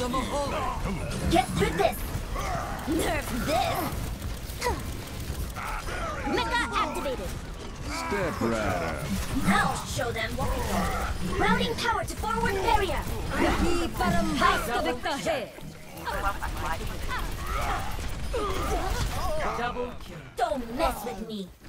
Get through this! Nerf this! Mecha activated! Step right up. I'll show them what we got. Routing power to forward barrier! Double kill. Don't mess with me!